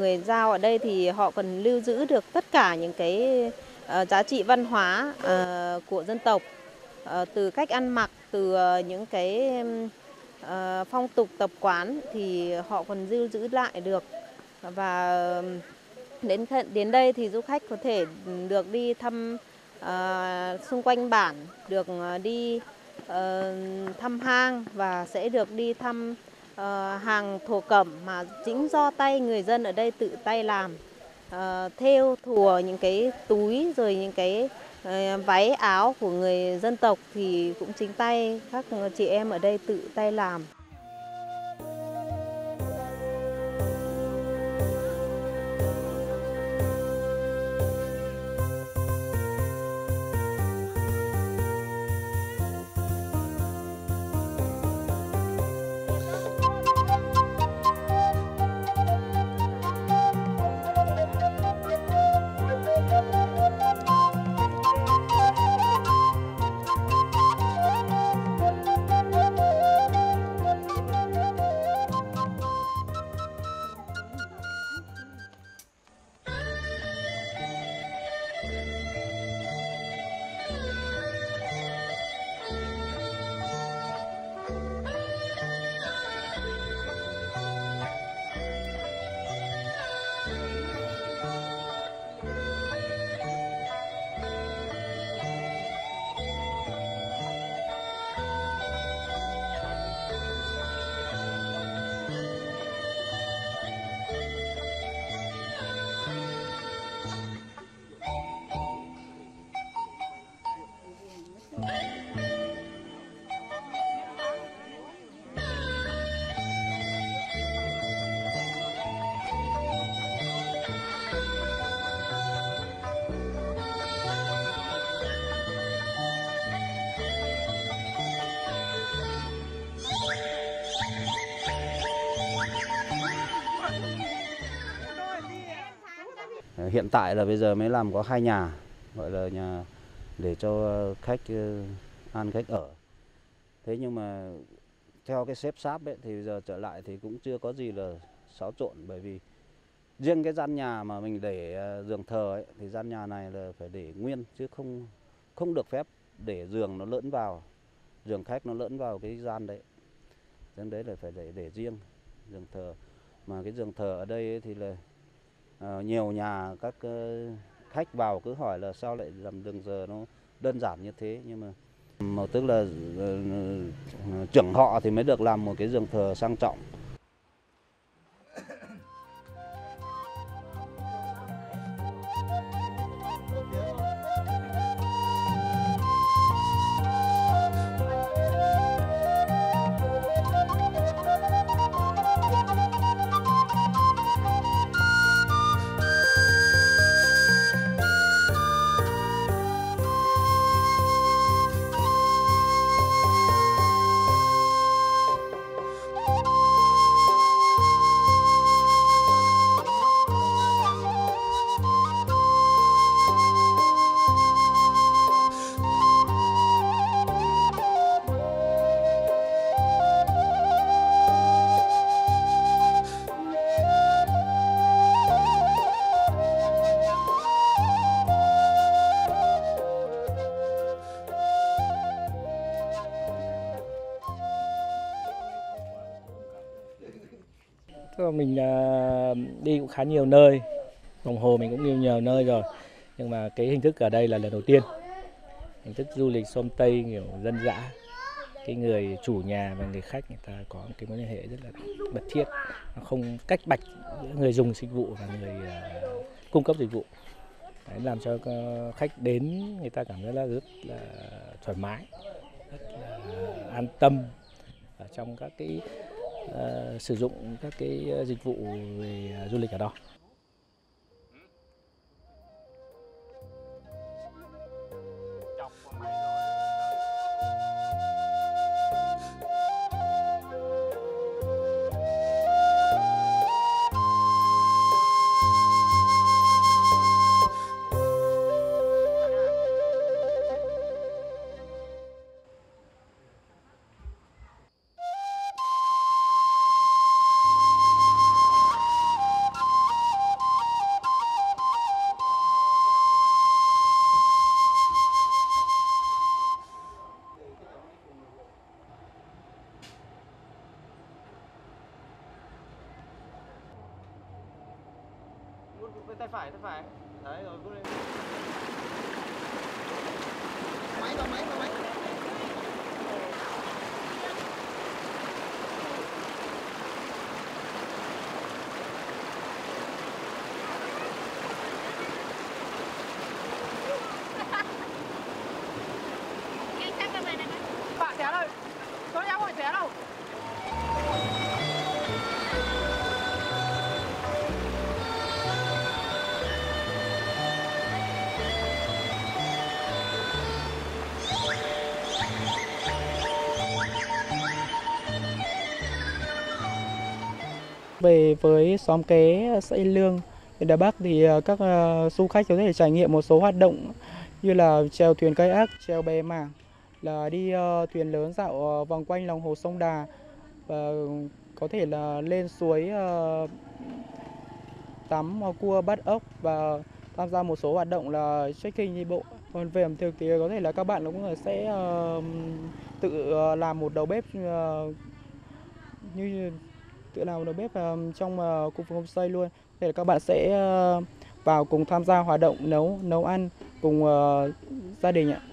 người Dao ở đây thì họ còn lưu giữ được tất cả những cái giá trị văn hóa của dân tộc, từ cách ăn mặc, từ những cái phong tục tập quán thì họ còn lưu giữ lại được. Và đến đây thì du khách có thể được đi thăm xung quanh bản, được đi thăm hang và sẽ được đi thăm hàng thổ cẩm mà chính do tay người dân ở đây tự tay làm, thêu thùa những cái túi rồi những cái váy áo của người dân tộc thì cũng chính tay các chị em ở đây tự tay làm. Hiện tại là bây giờ mới làm có 2 nhà, gọi là nhà để cho khách ăn khách ở. Thế nhưng mà theo cái xếp sáp ấy thì giờ trở lại thì cũng chưa có gì là xáo trộn, bởi vì riêng cái gian nhà mà mình để giường thờ ấy thì gian nhà này là phải để nguyên chứ không được phép để giường nó lẫn vào, giường khách nó lẫn vào cái gian đấy. Nên đấy là phải để riêng giường thờ. Mà cái giường thờ ở đây ấy thì là nhiều nhà các khách vào cứ hỏi là sao lại làm đường thờ nó đơn giản như thế, nhưng mà tức là trưởng họ thì mới được làm một cái giường thờ sang trọng. Mình đi cũng khá nhiều nơi, đồng hồ mình cũng đi nhiều nơi rồi, nhưng mà cái hình thức ở đây là lần đầu tiên, hình thức du lịch Xóm Tây kiểu dân dã. Cái người chủ nhà và người khách người ta có một cái mối liên hệ rất là mật thiết, nó không cách bạch giữa người dùng dịch vụ và người cung cấp dịch vụ. Đấy, làm cho khách đến người ta cảm thấy là rất là thoải mái, rất là an tâm ở trong các cái sử dụng các cái dịch vụ về du lịch ở đó. bên tay phải, đấy rồi vút lên. Máy vào máy. Bạn té rồi, tôi em gọi té đâu. Về với xóm Ké, xã Yên Lương, huyện Đà Bắc thì các du khách có thể trải nghiệm một số hoạt động như là chèo thuyền kayak, chèo bè mảng, là đi thuyền lớn dạo vòng quanh lòng hồ sông Đà, và có thể là lên suối tắm cua bắt ốc và tham gia một số hoạt động là trekking đi bộ. Còn về ẩm thực thì có thể là các bạn cũng sẽ tự làm một đầu bếp như tự làm một đầu bếp trong khu vực homestay luôn. Để các bạn sẽ vào cùng tham gia hoạt động nấu ăn cùng gia đình ạ.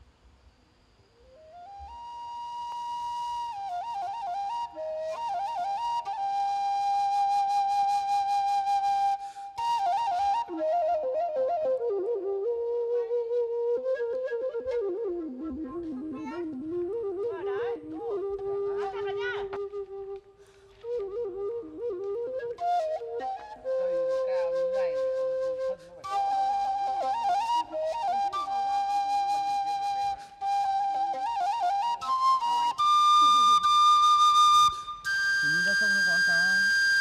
Nhìn ra sông không có con cá không?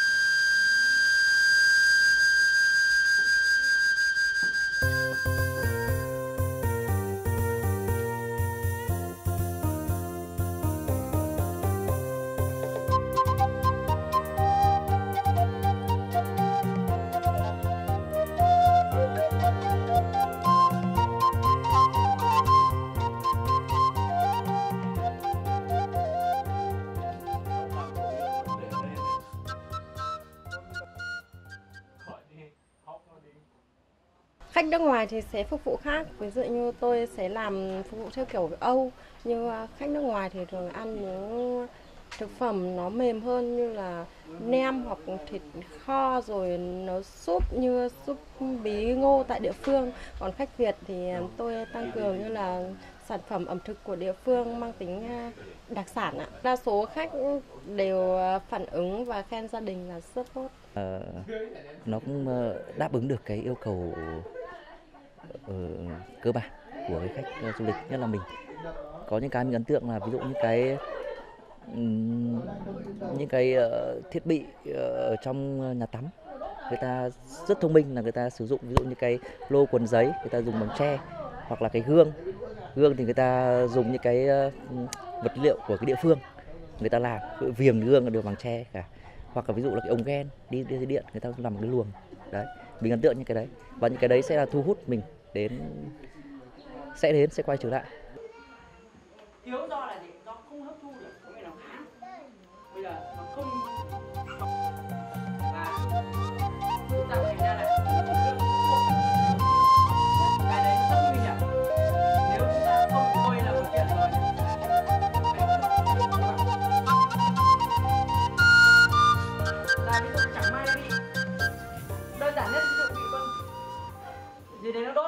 Khách nước ngoài thì sẽ phục vụ khác, ví dụ như tôi sẽ làm phục vụ theo kiểu Âu, nhưng khách nước ngoài thì thường ăn những thực phẩm nó mềm hơn như là nem hoặc thịt kho, rồi nấu súp như súp bí ngô tại địa phương. Còn khách Việt thì tôi tăng cường như là sản phẩm ẩm thực của địa phương mang tính đặc sản ạ. Đa số khách đều phản ứng và khen gia đình là rất tốt. Nó cũng đáp ứng được cái yêu cầu cơ bản của cái khách du lịch, nhất là mình. Có những cái mình ấn tượng là ví dụ như những cái thiết bị ở trong nhà tắm người ta rất thông minh, là người ta sử dụng ví dụ như cái lô quần giấy người ta dùng bằng tre, hoặc là cái gương thì người ta dùng những cái vật liệu của cái địa phương người ta làm, viền gương đều bằng tre cả, hoặc là ví dụ là cái ống gen đi dây điện người ta làm một cái luồng đấy. Mình ấn tượng những cái đấy, và những cái đấy sẽ là thu hút mình sẽ quay trở lại. Yếu do là gì? Do không hấp thu được, có nghĩa là kháng. Bây giờ nó không và chúng ta thành ra là cái đấy rất nguy hiểm. Nếu chúng ta không bôi là một chuyện rồi. Là ví dụ chẳng may bị đơn giản nhất, ví dụ bị con gì đấy nó đốt